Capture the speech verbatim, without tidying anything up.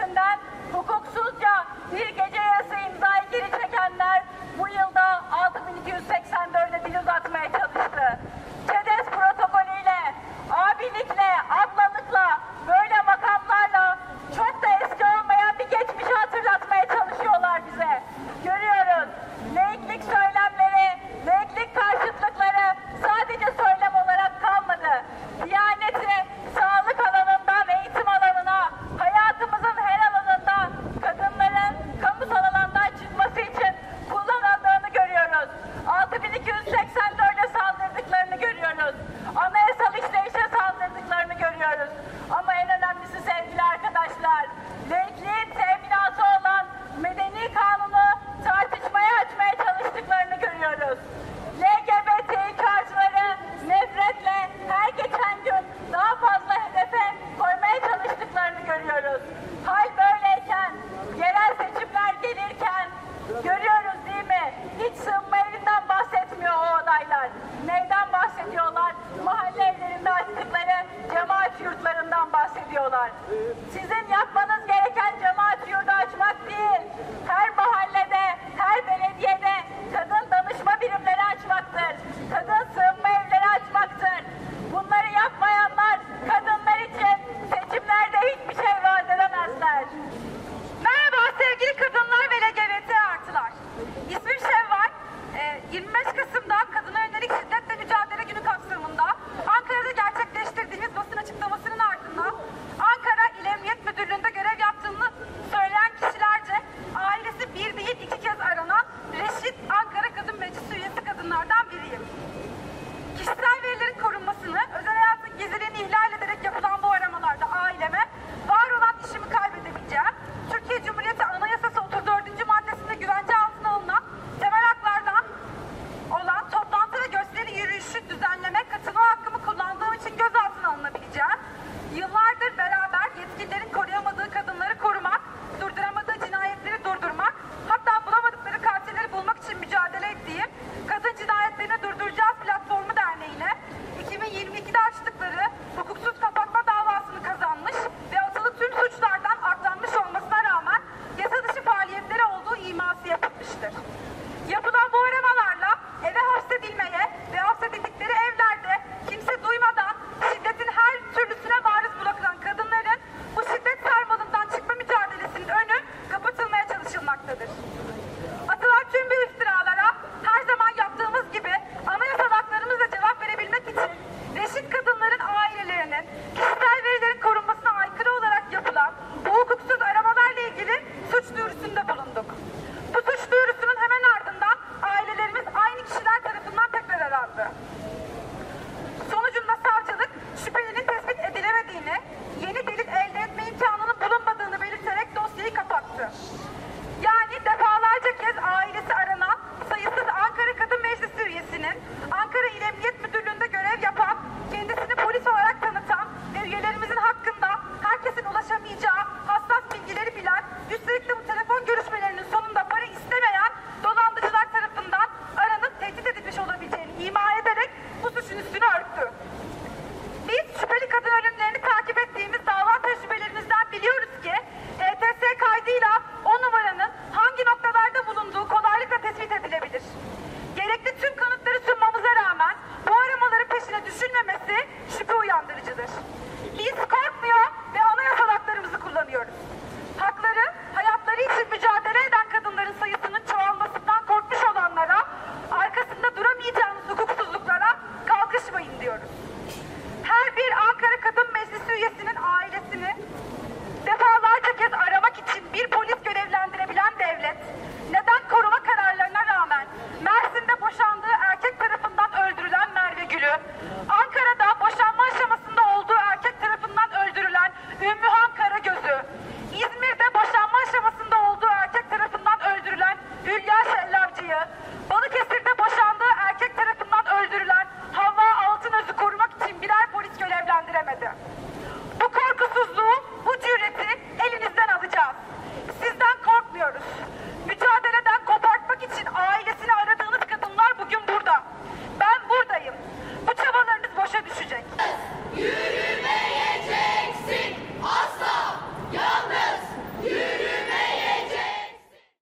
üstünden hukuksuzca bir gece yarısı imzayı geri çekenler bu yılda altı bin iki yüz seksen dört'e dil uzatmaya çalıştı. ÇEDES protokolüyle, abilikle, ablalıkla, böyle makamlarla çok da eski olmayan bir geçmişi hatırlatmaya çalışıyorlar bize. Görüyoruz. Laiklik söylemleri, laiklik karşıtlıkları sadece söylem olarak kalmadı. Diyaneti sağlık alanından eğitim alanına, hayatımızın her alanında kadınların kamusal alandan çıkması için kullanıldığını görüyoruz. altı bin iki yüz seksen dört'e saldırdıklarını görüyoruz. Anayasal işleyişe saldırdıklarını görüyoruz. Ama en önemlisi sevgili arkadaşlar, laikliğin teminatı olan medeni kanunu tartışmaya açmaya çalıştıklarını görüyoruz. L G B T karşıları nefretle her geçen gün daha fazla hedefe koymaya çalıştıklarını görüyoruz. Hal böyleyken, yerel seçimler gelirken görüyoruz değil mi? Hiç sığınma evinden bahsetmiyor o adaylar. Neyden bahsediyorlar? Mahalle evlerinde açtıkları cemaat yurtlarından bahsediyorlar. Sizin yapmanız